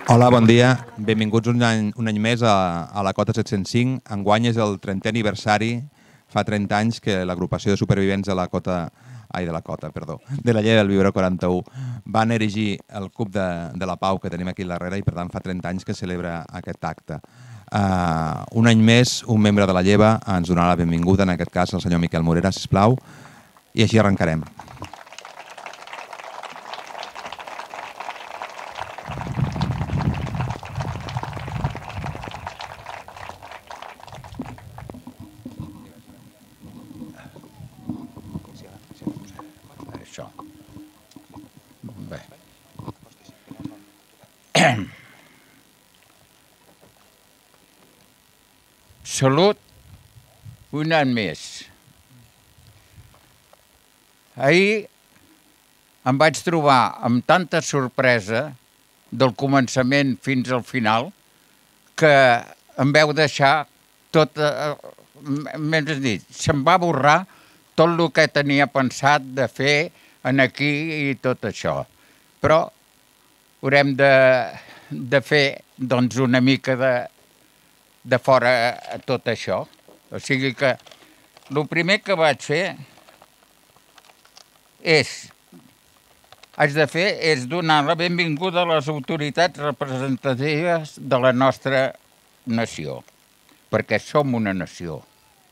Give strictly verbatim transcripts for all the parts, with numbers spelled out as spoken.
Hola, bon dia. Benvinguts un any, un any més a, a la Cota set-cents cinc. Enguany és el trentè aniversari. Fa trenta anys que l'agrupació de supervivents de la Cota, ai, de la Cota, perdó, de la Llei del Viure quaranta-u van erigir el Cub de, de la Pau que tenim aquí darrere i per tant fa trenta anys que celebra aquest acte. Uh, un any més, un membre de la Lleva ens donarà la benvinguda, en aquest cas el senyor Miquel Morera, sisplau, i així arrencarem. Salut, un any més. Ahir em vaig trobar amb tanta sorpresa del començament fins al final que em veu deixar tot, més dit, se'm va borrar tot el que tenia pensat de fer en aquí i tot això. Però haurem de, de fer doncs, una mica de, de fora a tot això. O sigui que el primer que vaig fer és, haig de fer és donar la benvinguda a les autoritats representatives de la nostra nació, perquè som una nació.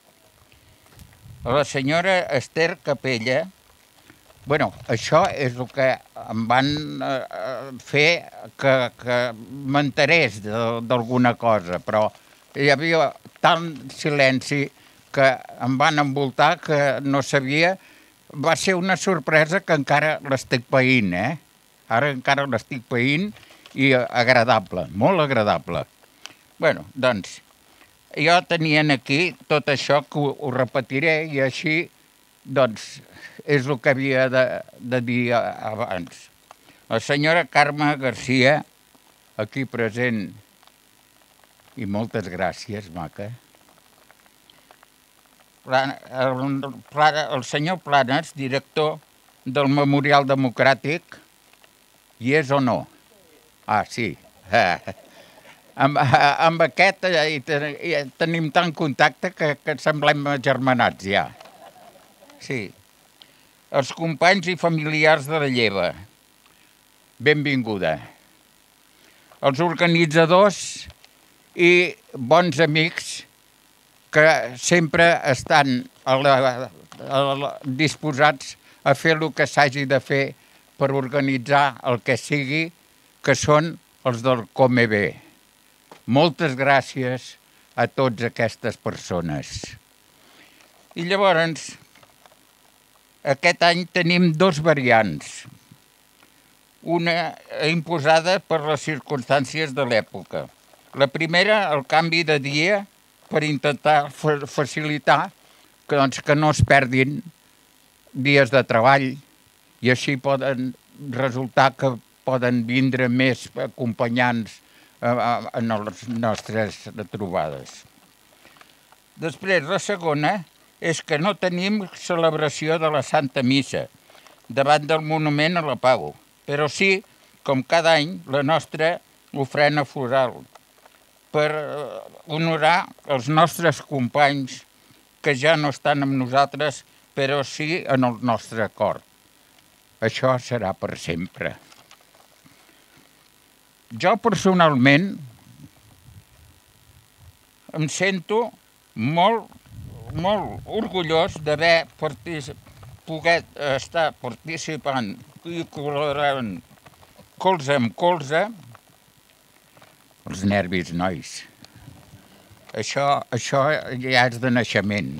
A la senyora Esther Capella, bueno, això és el que em van fer que, que m'enterés d'alguna cosa, però hi havia tant silenci que em van envoltar que no sabia. Va ser una sorpresa que encara l'estic païnt, eh? Ara encara l'estic païnt i agradable, molt agradable. Bueno, doncs, jo tenia aquí tot això que ho, ho repetiré i així, doncs, és el que havia de, de dir abans. La senyora Carme Garcia, aquí present, i moltes gràcies, maca. El, el senyor Planes, director del Memorial Democràtic, hi és o no? Ah, sí. Amb, amb aquest hi tenim tant contacte que, que semblem germanats ja. Sí. Els companys i familiars de la Lleva, benvinguda. Els organitzadors i bons amics que sempre estan a la, a la, disposats a fer el que s'hagi de fer per organitzar el que sigui, que són els del Comebé. Moltes gràcies a totes aquestes persones. I llavors, aquest any tenim dos variants. Una imposada per les circumstàncies de l'època. La primera, el canvi de dia per intentar facilitar que, doncs, que no es perdin dies de treball i així poden resultar que poden vindre més acompanyants en les nostres trobades. Després, la segona és que no tenim celebració de la Santa Missa davant del Monument a la Pau, però sí, com cada any, la nostra ofrena floral per honorar els nostres companys que ja no estan amb nosaltres, però sí en el nostre cor. Això serà per sempre. Jo personalment em sento molt, molt orgullós d'haver pogut estar participant i col·laborant colze amb colze. Els nervis, nois. Això, això ja és de naixement.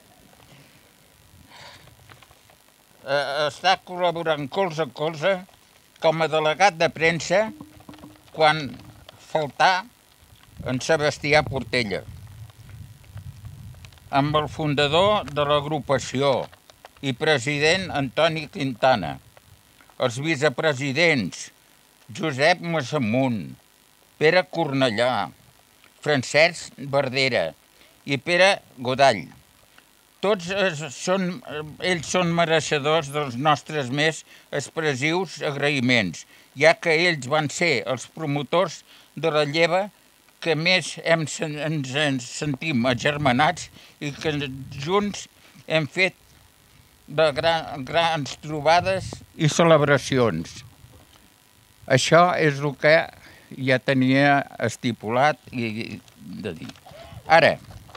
Està col·laborant colze a colze com a delegat de premsa quan faltà en Sebastià Portella, amb el fundador de l'agrupació i president Antoni Quintana, els vicepresidents Josep Massamunt, Pere Cornellà, Francesc Verdera i Pere Godall, tots són, ells són mereixedors dels nostres més expressius agraïments, ja que ells van ser els promotors de la lleva que més hem, ens, ens sentim agermanats i que junts hem fet de gran, grans trobades i celebracions. Això és el que ja tenia estipulat i de dir. Ara,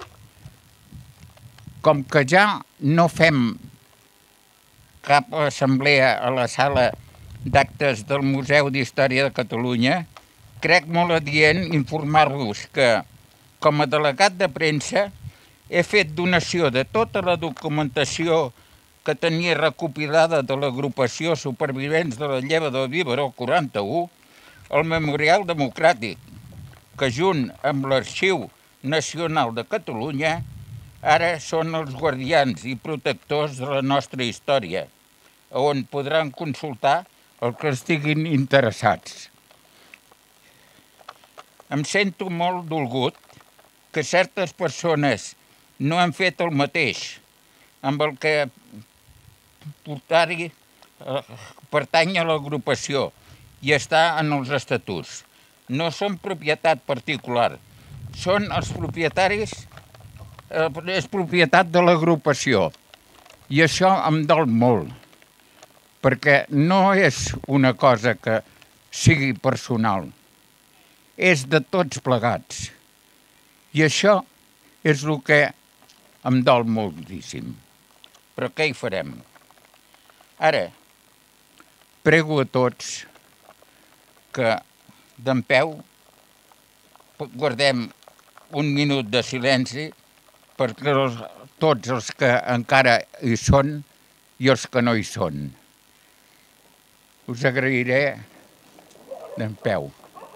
com que ja no fem cap assemblea a la sala d'actes del Museu d'Història de Catalunya, crec molt adient informar-vos que, com a delegat de premsa, he fet donació de tota la documentació que tenia recopilada de l'agrupació Supervivents de la Lleva del Biberó quaranta-u al Memorial Democràtic, que junt amb l'Arxiu Nacional de Catalunya ara són els guardians i protectors de la nostra història, on podran consultar el que estiguin interessats. Em sento molt dolgut que certes persones no han fet el mateix amb el que portar-hi pertany a l'agrupació i està en els estatuts. No són propietat particular, són els propietaris, és propietat de l'agrupació. I això em dol molt, perquè no és una cosa que sigui personal, és de tots plegats. I això és el que em dol moltíssim. Però què hi farem? Ara, prego a tots que dempeus guardem un minut de silenci perquè els, tots els que encara hi són i els que no hi són. Us agrairé dempeus.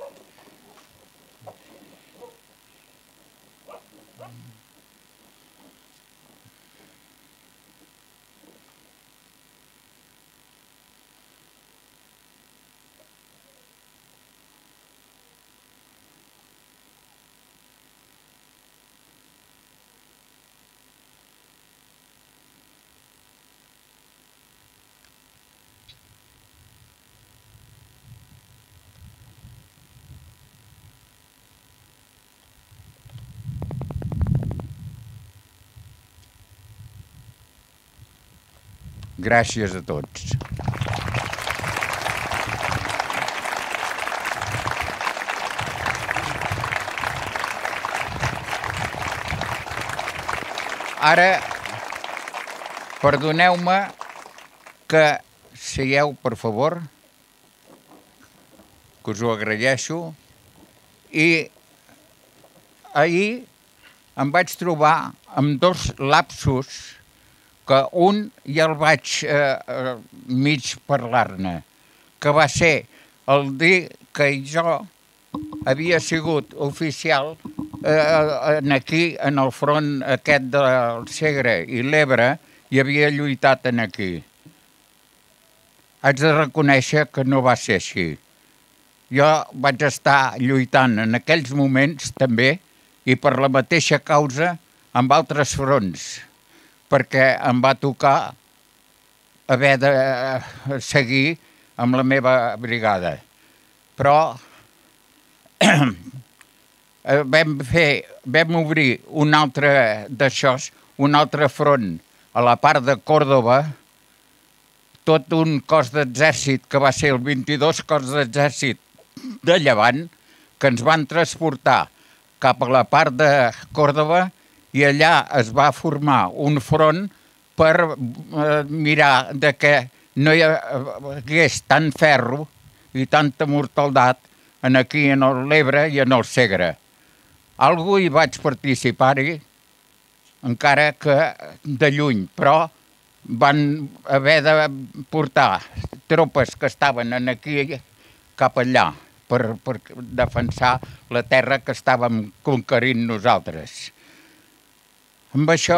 Gràcies a tots. Ara, perdoneu-me que seieu, per favor, que us ho agraeixo, i ahir em vaig trobar amb dos lapsus que un ja el vaig eh, mig parlar-ne, que va ser el dir que jo havia sigut oficial eh, aquí, en el front aquest del Segre i l'Ebre, i havia lluitat en aquí. Haig de reconèixer que no va ser així. Jo vaig estar lluitant en aquells moments també, i per la mateixa causa amb altres fronts, perquè em va tocar haver de seguir amb la meva brigada. Però vam fer, vam obrir un altre d'això, un altre front a la part de Còrdova, tot un cos d'exèrcit que va ser el vint-i-dos cos d'exèrcit de Llevant, que ens van transportar cap a la part de Còrdova, i allà es va formar un front per mirar de que no hi hagués tant ferro i tanta mortaldat aquí en l'Ebre i en el Segre. Algú hi vaig participar-hi, encara que de lluny, però van haver de portar tropes que estaven aquí cap allà per, per defensar la terra que estàvem conquerint nosaltres. Amb això,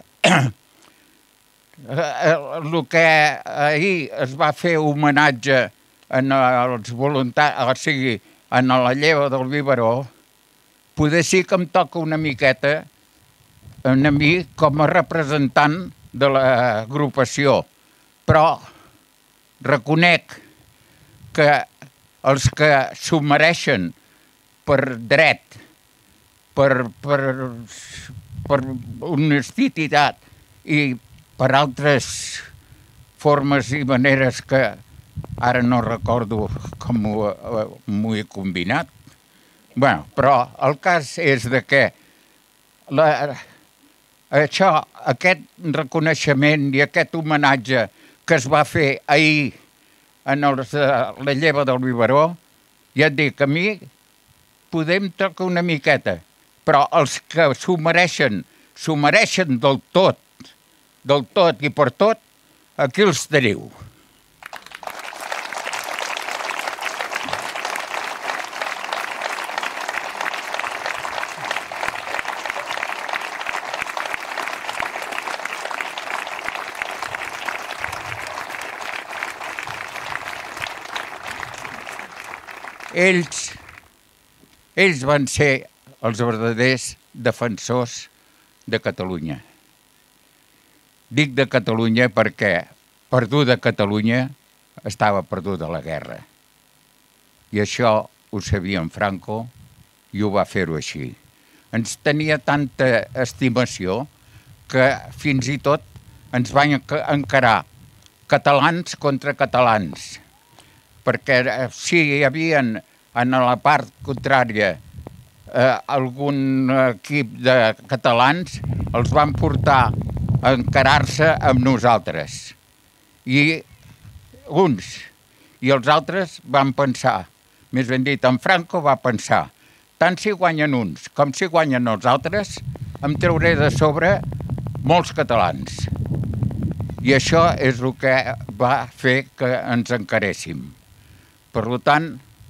el que ahir es va fer homenatge en els voluntaris, o sigui, en la lleva del Biberó, poder sí que em toca una miqueta a mi com a representant de l'agrupació, però reconec que els que s'ho mereixen per dret, per, per, per honestitat i per altres formes i maneres que ara no recordo com m'ho he combinat. Bueno, però el cas és de que la, això, aquest reconeixement i aquest homenatge que es va fer ahir en els, la lleva del biberó, ja et dic, a mi podem tocar una miqueta, però els que s'ho mereixen, s'ho mereixen del tot, del tot i per tot, aquí els teniu. Ells, ells van ser els verdaders defensors de Catalunya. Dic de Catalunya perquè perduda Catalunya estava perduda la guerra. I això ho sabia en Franco i ho va fer-ho així. Ens tenia tanta estimació que fins i tot ens van encarar catalans contra catalans. Perquè si hi havia en la part contrària eh, algun equip de catalans, els van portar a encarar-se amb nosaltres. I uns i els altres van pensar, més ben dit, en Franco va pensar, tant si guanyen uns com si guanyen els altres, em trauré de sobre molts catalans. I això és el que va fer que ens encaréssim. Per tant,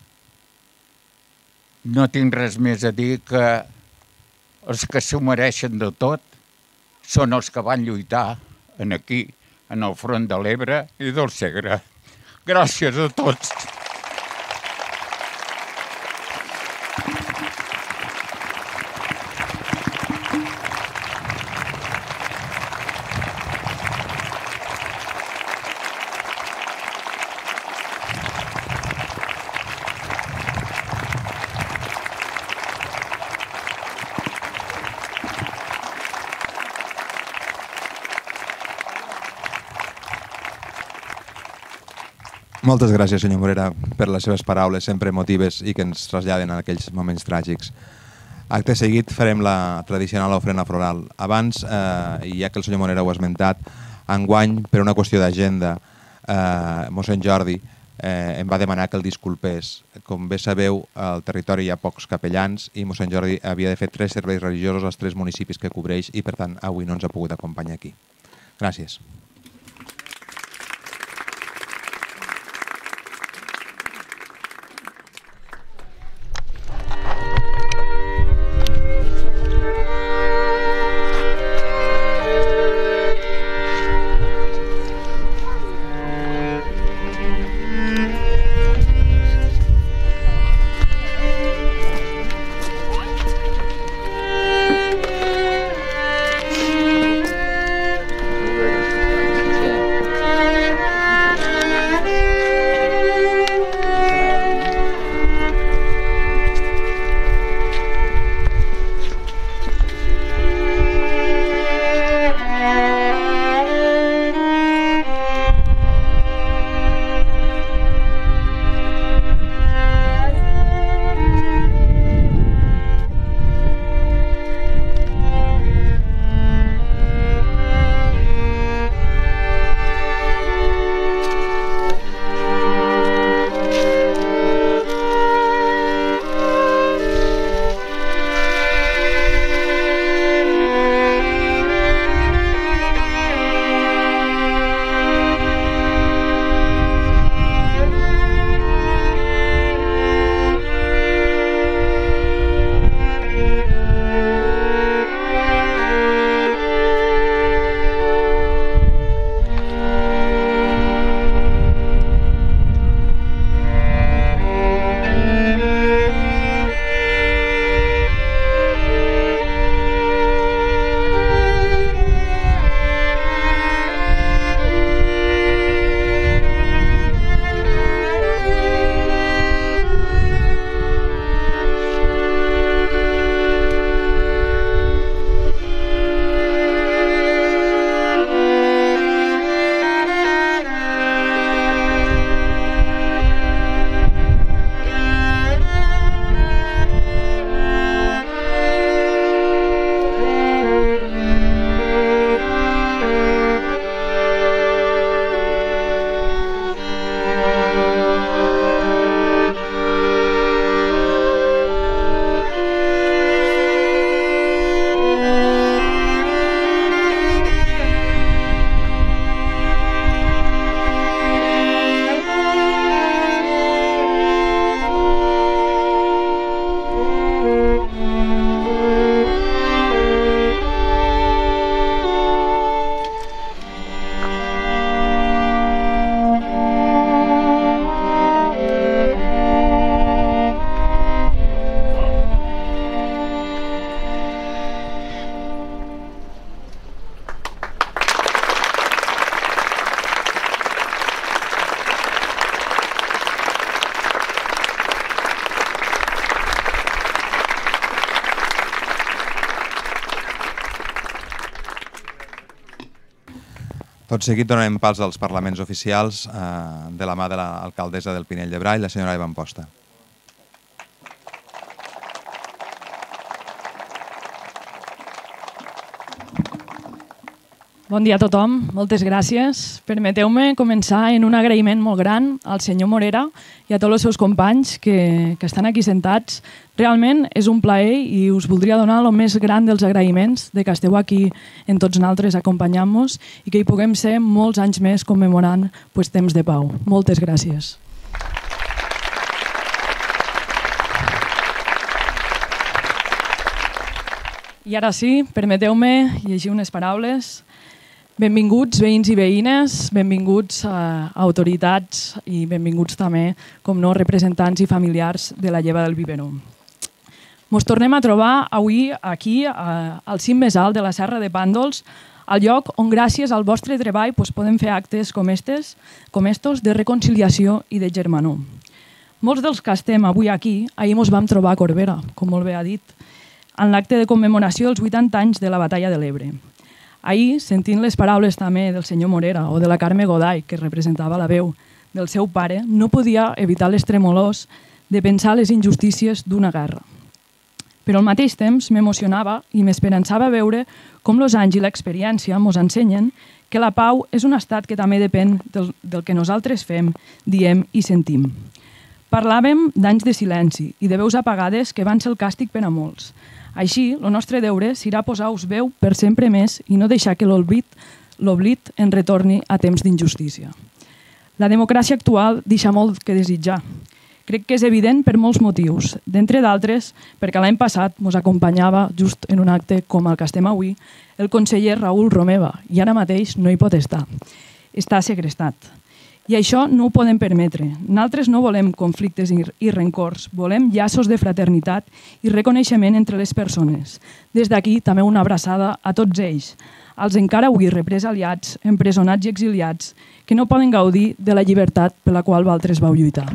no tinc res més a dir que els que s'ho mereixen de tot són els que van lluitar aquí, en el front de l'Ebre i del Segre. Gràcies a tots. Moltes gràcies, senyor Morera, per les seves paraules sempre emotives i que ens traslladen a aquells moments tràgics. Acte seguit farem la tradicional ofrena floral. Abans, eh, ja que el senyor Morera ho ha esmentat, enguany, per una qüestió d'agenda, eh, mossèn Jordi eh, em va demanar que el disculpés. Com bé sabeu, al territori hi ha pocs capellans i mossèn Jordi havia de fer tres serveis religiosos als tres municipis que cobreix i, per tant, avui no ens ha pogut acompanyar aquí. Gràcies. Tot seguit donarem pas als parlaments oficials de la mà de l'alcaldessa del Pinell de Brai, la senyora Eva Amposta. Bon dia a tothom, moltes gràcies. Permeteu-me començar en un agraïment molt gran al senyor Morera i a tots els seus companys que, que estan aquí sentats. Realment és un plaer i us voldria donar el més gran dels agraïments de que esteu aquí en tots nosaltres acompanyant-nos i que hi puguem ser molts anys més commemorant pues, temps de pau. Moltes gràcies. I ara sí, permeteu-me llegir unes paraules. Benvinguts veïns i veïnes, benvinguts a autoritats i benvinguts també, com no, representants i familiars de la Lleva del Biberó. Ens tornem a trobar avui aquí, al cim més alt de la Serra de Pàndols, al lloc on gràcies al vostre treball podem fer actes com estos de reconciliació i de germanor. Molts dels que estem avui aquí, ahir ens vam trobar a Corbera, com molt bé ha dit, en l'acte de commemoració dels vuitanta anys de la Batalla de l'Ebre. Ahir, sentint les paraules també del senyor Morera o de la Carme Goday, que representava la veu del seu pare, no podia evitar les tremolors de pensar les injustícies d'una guerra. Però al mateix temps m'emocionava i m'esperançava veure com els anys i l'experiència ens ensenyen que la pau és un estat que també depèn del, del que nosaltres fem, diem i sentim. Parlàvem d'anys de silenci i de veus apagades que van ser el càstig per a molts. Així, el nostre deure serà posar-us veu per sempre més i no deixar que l'oblit en retorni a temps d'injustícia. La democràcia actual deixa molt que desitjar. Crec que és evident per molts motius, d'entre d'altres perquè l'any passat ens acompanyava just en un acte com el que estem avui el conseller Raül Romeva i ara mateix no hi pot estar. Està segrestat. I això no ho podem permetre. Nosaltres no volem conflictes i rencors, volem llaços de fraternitat i reconeixement entre les persones. Des d'aquí també una abraçada a tots ells, als encara avui represaliats, empresonats i exiliats, que no poden gaudir de la llibertat per la qual vosaltres vau lluitar.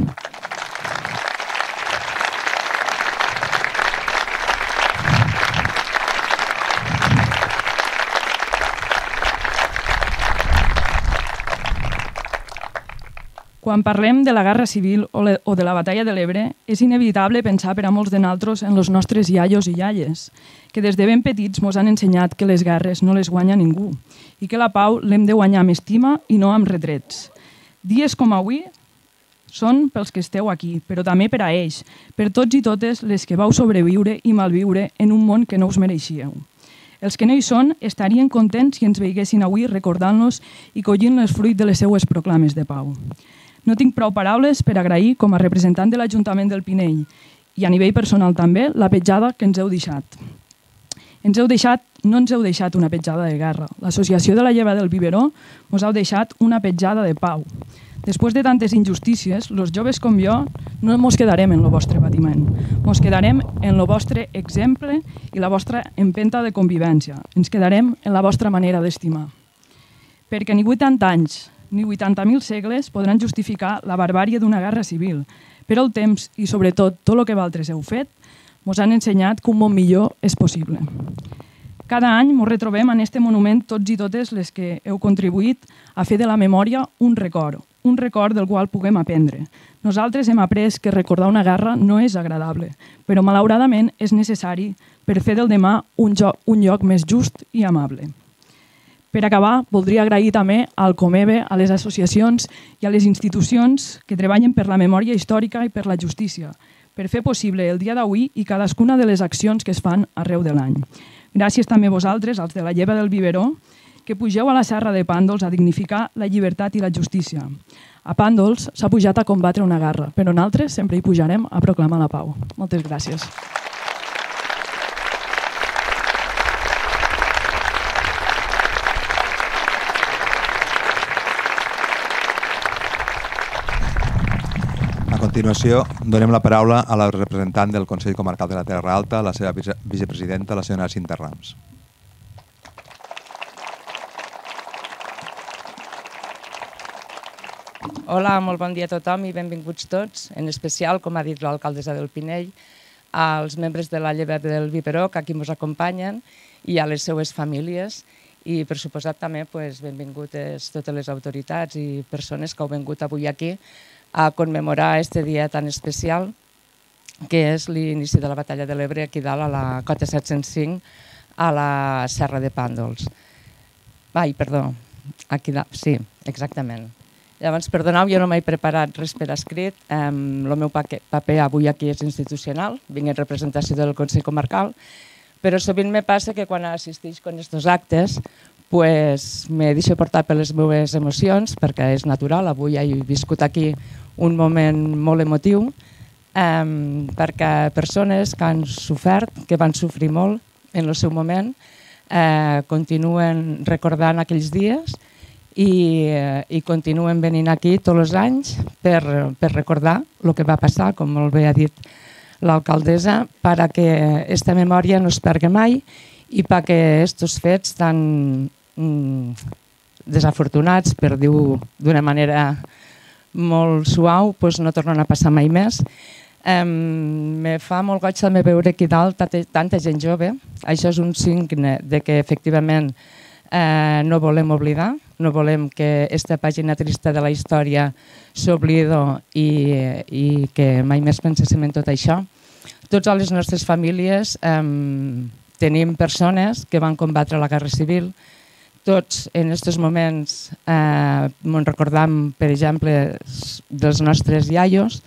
Quan parlem de la Guerra Civil o de la Batalla de l'Ebre, és inevitable pensar per a molts de nosaltres en els nostres iaios i iaies, que des de ben petits ens han ensenyat que les guerres no les guanya ningú i que la pau l'hem de guanyar amb estima i no amb retrets. Dies com avui són pels que esteu aquí, però també per a ells, per tots i totes les que vau sobreviure i malviure en un món que no us mereixíeu. Els que no hi són estarien contents si ens veiguessin avui recordant-los i collint els fruits de les seues proclames de pau. No tinc prou paraules per agrair, com a representant de l'Ajuntament del Pinell i a nivell personal també, la petjada que ens heu deixat. Ens heu deixat, no ens heu deixat una petjada de guerra. L'Associació de la Lleva del Biberó ens heu deixat una petjada de pau. Després de tantes injustícies, els joves com jo no ens quedarem en el vostre patiment. Ens quedarem en el vostre exemple i la vostra empenta de convivència. Ens quedarem en la vostra manera d'estimar. Perquè ni vuitanta anys ni vuitanta mil segles podran justificar la barbàrie d'una guerra civil, però el temps i sobretot tot el que vosaltres heu fet ens han ensenyat que un món millor és possible. Cada any ens retrobem en aquest monument tots i totes les que heu contribuït a fer de la memòria un record, un record del qual puguem aprendre. Nosaltres hem après que recordar una guerra no és agradable, però malauradament és necessari per fer del demà un lloc més just i amable. Per acabar, voldria agrair també al Comebe, a les associacions i a les institucions que treballen per la memòria històrica i per la justícia, per fer possible el dia d'avui i cadascuna de les accions que es fan arreu de l'any. Gràcies també a vosaltres, als de la Lleva del Biberó, que pugeu a la Serra de Pàndols a dignificar la llibertat i la justícia. A Pàndols s'ha pujat a combatre una guerra, però nosaltres sempre hi pujarem a proclamar la pau. Moltes gràcies. A continuació, donem la paraula a la representant del Consell Comarcal de la Terra Alta, la seva vicepresidenta, la senyora Cinta Rams. Hola, molt bon dia a tothom i benvinguts tots, en especial, com ha dit l'alcaldessa del Pinell, als membres de la Lleva del Biberó que aquí ens acompanyen i a les seues famílies i per suposat també benvingudes totes les autoritats i persones que heu vingut avui aquí a commemorar aquest dia tan especial que és l'inici de la Batalla de l'Ebre aquí dalt a la cota set-cents cinc a la Serra de Pàndols. Ai, perdó, aquí dalt, sí, exactament. Llavors, perdoneu, jo no m'he preparat res per escrit. El meu paper avui aquí és institucional, vinc en representació del Consell Comarcal, però sovint me passa que quan assisteix a aquests actes me deixo portar per les meves emocions, perquè és natural, avui he viscut aquí un moment molt emotiu, perquè persones que han sofert, que van sofrir molt en el seu moment, continuen recordant aquells dies i continuen venint aquí tots els anys per recordar el que va passar, com molt bé ha dit l'alcaldessa, perquè aquesta memòria no es pergui mai i perquè aquests fets tan desafortunats, per dir-ho d'una manera molt suau, no tornen a passar mai més. Me fa molt goig també veure aquí dalt tanta gent jove. Això és un signe que efectivament no volem oblidar, no volem que aquesta pàgina trista de la història s'oblidi i que mai més penséssim en tot això. Tots a les nostres famílies tenim persones que van combatre la Guerra Civil. Tots en aquests moments ens recordam, per exemple, dels nostres iaios.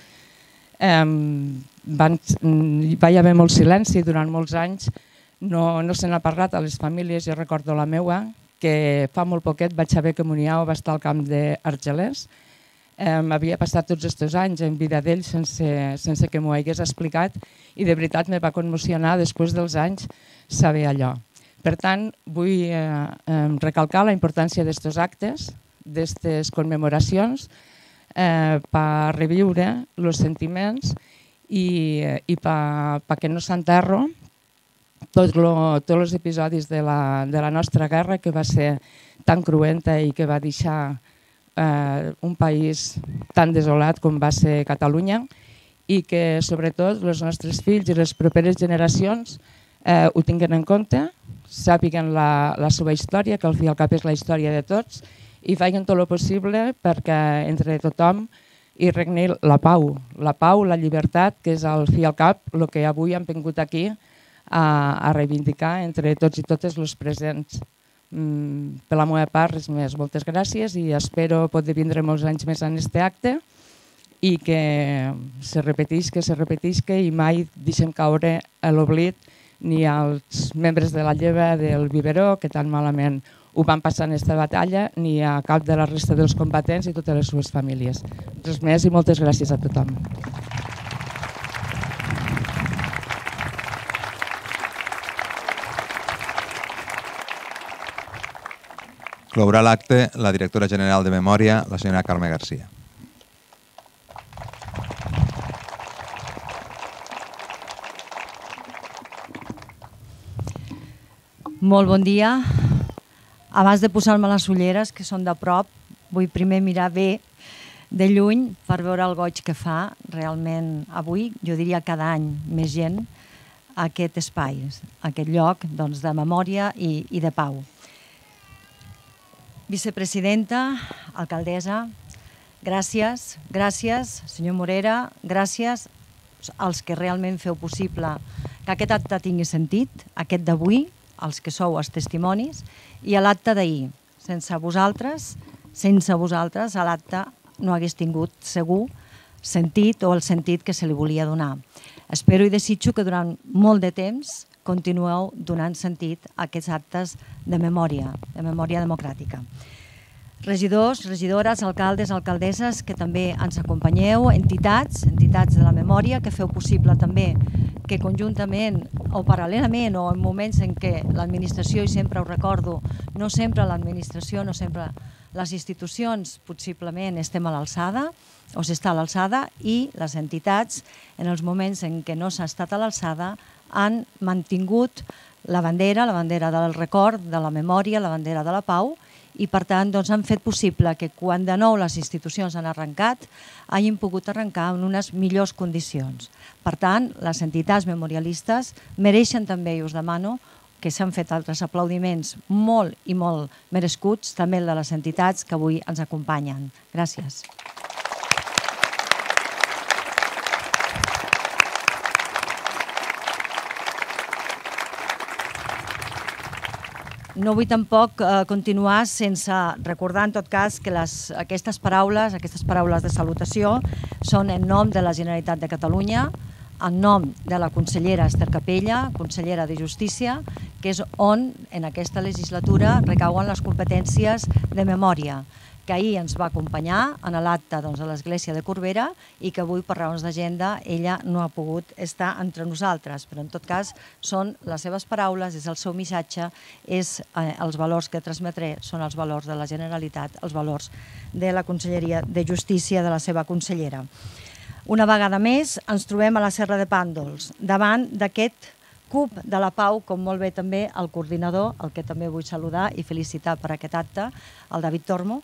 Va haver molt silenci durant molts anys, no se n'ha parlat a les famílies. Jo recordo la meva, que fa molt poquet vaig saber que mon iau va estar al camp d'Argelers. Havia passat tots aquests anys en vida d'ell sense que m'ho hagués explicat i de veritat me va commocionar després dels anys saber allò. Per tant, vull recalcar la importància d'aquests actes, d'aquestes commemoracions, per reviure els sentiments i perquè no s'enterri tots els episodis de la nostra guerra, que va ser tan cruenta i que va deixar un país tan desolat com va ser Catalunya, i que sobretot els nostres fills i les properes generacions ho tinguin en compte, sàpiguen la seva història, que al fi i al cap és la història de tots, i facin tot el possible perquè entre tothom hi regni la pau, la pau, la llibertat, que és al fi i al cap el que avui hem vingut aquí a reivindicar entre tots i totes els presents. Per la meva part, res més. Moltes gràcies i espero poder vindre molts anys més en aquest acte i que se repetisca, se repetisca i mai deixem caure a l'oblit ni als membres de la lleva del Biberó, que tan malament ho van passar en aquesta batalla, ni a cap de la resta dels combatents i totes les seves famílies. Res més i moltes gràcies a tothom. Clourà l'acte la directora general de Memòria, la senyora Carme Garcia. Molt bon dia. Abans de posar-me les ulleres, que són de prop, vull primer mirar bé de lluny per veure el goig que fa realment avui, jo diria cada any més gent, a aquest espai, a aquest lloc de memòria i de pau. Vicepresidenta, alcaldessa, gràcies, gràcies, senyor Morera, gràcies als que realment feu possible que aquest acte tingui sentit, aquest d'avui, els que sou els testimonis, i a l'acte d'ahir. Sense vosaltres, sense vosaltres, l'acte no hagués tingut segur sentit o el sentit que se li volia donar. Espero i desitjo que durant molt de temps continueu donant sentit a aquests actes de memòria, de memòria democràtica. Regidors, regidores, alcaldes, alcaldesses, que també ens acompanyeu, entitats, entitats de la memòria, que feu possible també que conjuntament o paral·lelament o en moments en què l'administració, i sempre ho recordo, no sempre l'administració, no sempre les institucions possiblement estem a l'alçada o s'està a l'alçada, i les entitats en els moments en què no s'ha estat a l'alçada han mantingut la bandera, la bandera del record, de la memòria, la bandera de la pau, i per tant han fet possible que quan de nou les institucions han arrencat hagin pogut arrencar en unes millors condicions. Per tant, les entitats memorialistes mereixen també, i us demano, que s'han fet altres aplaudiments molt i molt merescuts, també el de les entitats que avui ens acompanyen. Gràcies. No vull tampoc eh, continuar sense recordar, en tot cas, que les, aquestes paraules, aquestes paraules de salutació, són en nom de la Generalitat de Catalunya, en nom de la consellera Ester Capella, consellera de Justícia, que és on, en aquesta legislatura, recauen les competències de memòria, que ahir ens va acompanyar en l'acte doncs, a l'església de Corbera i que avui, per raons d'agenda, ella no ha pogut estar entre nosaltres. Però, en tot cas, són les seves paraules, és el seu missatge, és eh, els valors que transmetré, són els valors de la Generalitat, els valors de la Conselleria de Justícia de la seva consellera. Una vegada més, ens trobem a la Serra de Pàndols, davant d'aquest CUP de la Pau, com molt bé també el coordinador, el que també vull saludar i felicitar per aquest acte, el David Tormo.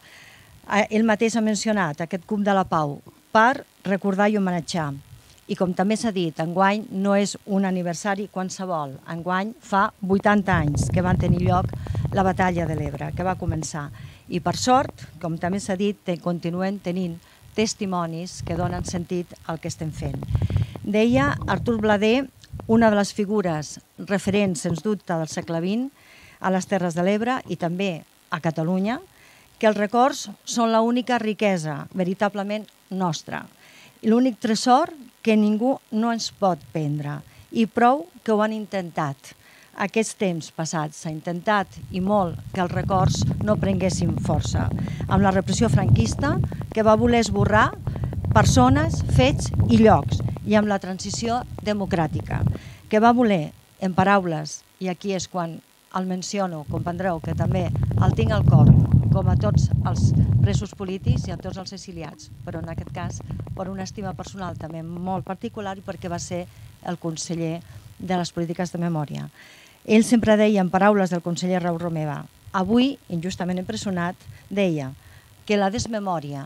Ell mateix ha mencionat aquest CUP de la Pau per recordar i homenatjar. I com també s'ha dit, enguany no és un aniversari qualsevol. Enguany fa vuitanta anys que van tenir lloc la batalla de l'Ebre, que va començar. I per sort, com també s'ha dit, continuem tenint testimonis que donen sentit al que estem fent. Deia Artur Blader, una de les figures referents, sens dubte, del segle vint a les Terres de l'Ebre i també a Catalunya, que els records són l'única riquesa veritablement nostra, l'únic tresor que ningú no ens pot prendre, i prou que ho han intentat. Aquests temps passats s'ha intentat, i molt, que els records no prenguessin força, amb la repressió franquista que va voler esborrar persones, fets i llocs, i amb la transició democràtica, que va voler, en paraules, i aquí és quan el menciono, comprendreu que també el tinc al cor, com a tots els presos polítics i a tots els exiliats, però en aquest cas per una estima personal també molt particular i perquè va ser el conseller de les polítiques de memòria. Ell sempre deia, en paraules del conseller Raül Romeva, avui, injustament empresonat, deia que la desmemòria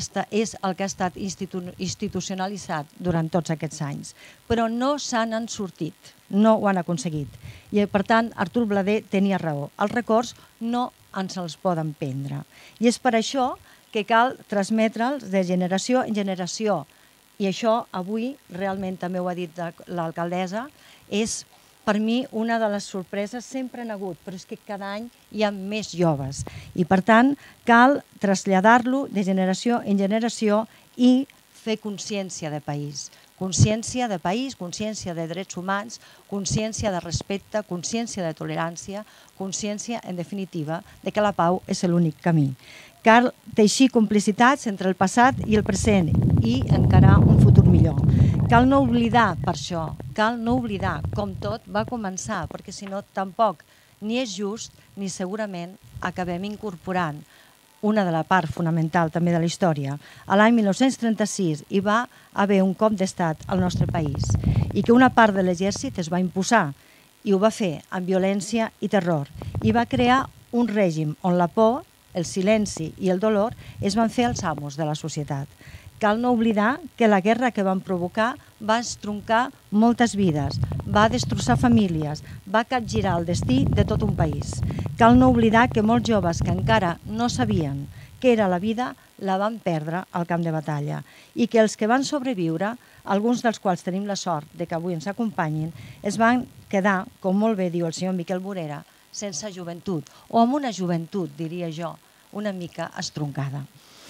és el que ha estat institucionalitzat durant tots aquests anys, però no se n'han sortit, no ho han aconseguit. I per tant, Artur Blader tenia raó, els records no ens els poden prendre. I és per això que cal transmetre'ls de generació en generació. I això avui, realment també ho ha dit l'alcaldessa, és per mi una de les sorpreses, sempre han hagut, però és que cada any hi ha més joves. I per tant, cal traslladar-lo de generació en generació i fer consciència de país. Consciència de país, consciència de drets humans, consciència de respecte, consciència de tolerància, consciència, en definitiva, de que la pau és l'únic camí. Cal teixir complicitats entre el passat i el present i encarar un futur millor. Cal no oblidar per això, cal no oblidar com tot va començar, perquè si no tampoc ni és just ni segurament acabem incorporant una de la part fonamental també de la història. A l'any mil nou-cents trenta-sis hi va haver un cop d'estat al nostre país i que una part de l'exèrcit es va imposar i ho va fer amb violència i terror i va crear un règim on la por, el silenci i el dolor es van fer els amos de la societat. Cal no oblidar que la guerra que van provocar va estroncar moltes vides, va destrossar famílies, va capgirar el destí de tot un país. Cal no oblidar que molts joves que encara no sabien què era la vida la van perdre al camp de batalla i que els que van sobreviure, alguns dels quals tenim la sort de que avui ens acompanyin, es van quedar, com molt bé diu el senyor Miquel Morera, sense joventut, o amb una joventut, diria jo, una mica estroncada.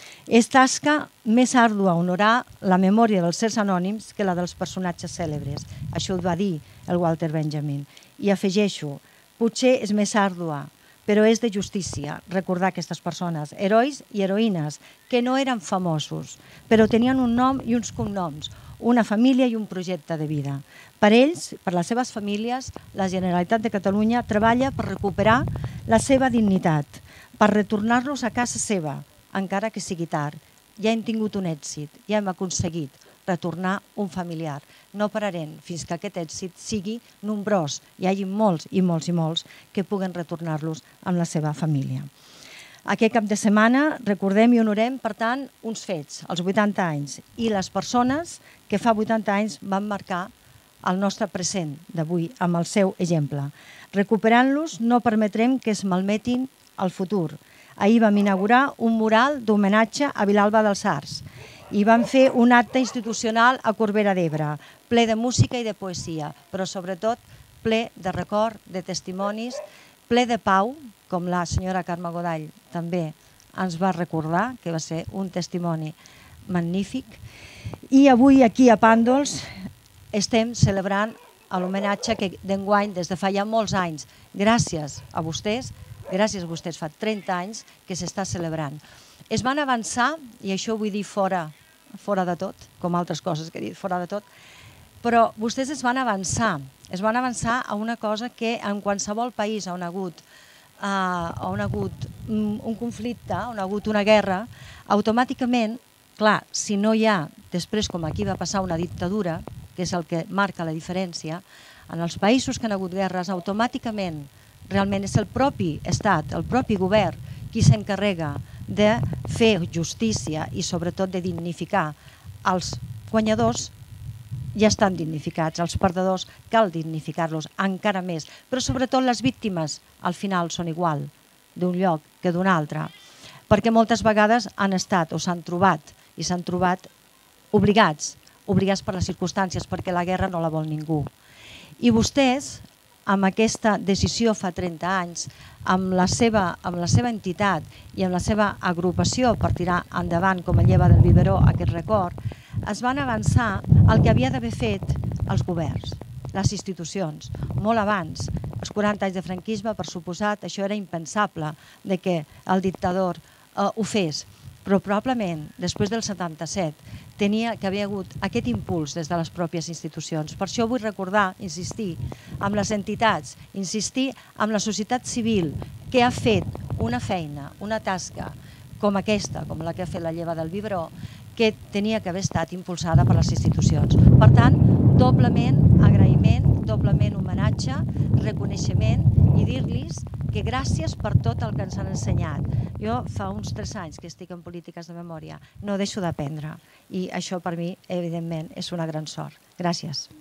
És tasca més àrdua honorar la memòria dels éssers anònims que la dels personatges cèlebres. Això ho va dir el Walter Benjamin. I afegeixo, potser és més àrdua, però és de justícia recordar aquestes persones, herois i heroïnes, que no eren famosos, però tenien un nom i uns cognoms, una família i un projecte de vida. Per ells, per les seves famílies, la Generalitat de Catalunya treballa per recuperar la seva dignitat, per retornar-los a casa seva, encara que sigui tard. Ja hem tingut un èxit, ja hem aconseguit retornar un familiar. No pararem fins que aquest èxit sigui nombrós, hi hagi molts i molts i molts que puguen retornar-los amb la seva família. Aquest cap de setmana recordem i honorem, per tant, uns fets, els vuitanta anys, i les persones que fa vuitanta anys van marcar al nostre present d'avui amb el seu exemple. Recuperant-los no permetrem que es malmetin el futur. Ahir vam inaugurar un mural d'homenatge a Vilalba dels Arcs i vam fer un acte institucional a Corbera d'Ebre, ple de música i de poesia, però sobretot ple de record, de testimonis, ple de pau, com la senyora Carme Godall també ens va recordar, que va ser un testimoni magnífic. I avui aquí a Pàndols estem celebrant l'homenatge que d'enguany, des de fa ja molts anys, gràcies a vostès, gràcies a vostès, fa trenta anys que s'està celebrant. Es van avançar, i això ho vull dir fora, fora de tot, com altres coses que he dit, fora de tot, però vostès es van avançar, es van avançar a una cosa que en qualsevol país on ha hagut, uh, on ha hagut un conflicte, on ha hagut una guerra, automàticament, clar, si no hi ha, després com aquí va passar una dictadura, que és el que marca la diferència, en els països que han hagut guerres, automàticament, realment és el propi estat, el propi govern, qui s'encarrega de fer justícia i sobretot de dignificar. Els guanyadors ja estan dignificats, els perdedors cal dignificar-los encara més, però sobretot les víctimes al final són igual d'un lloc que d'un altre, perquè moltes vegades han estat o s'han trobat i s'han trobat obligats, obligats per les circumstàncies, perquè la guerra no la vol ningú. I vostès, amb aquesta decisió fa trenta anys, amb la seva, amb la seva entitat i amb la seva agrupació per tirar endavant com a lleva del biberó aquest record, es van avançar el que havia d'haver fet els governs, les institucions, molt abans. Els quaranta anys de franquisme, per suposat, això era impensable de que el dictador eh, ho fes, però probablement després del setanta-set tenia que haver hagut aquest impuls des de les pròpies institucions. Per això vull recordar, insistir, amb les entitats, insistir amb la societat civil que ha fet una feina, una tasca com aquesta, com la que ha fet la lleva del biberó, que tenia que haver estat impulsada per les institucions. Per tant, doblement agraïment, doblement homenatge, reconeixement i dir-los que gràcies per tot el que ens han ensenyat. Jo fa uns tres anys que estic en polítiques de memòria, no deixo d'aprendre i això per mi, evidentment, és una gran sort. Gràcies.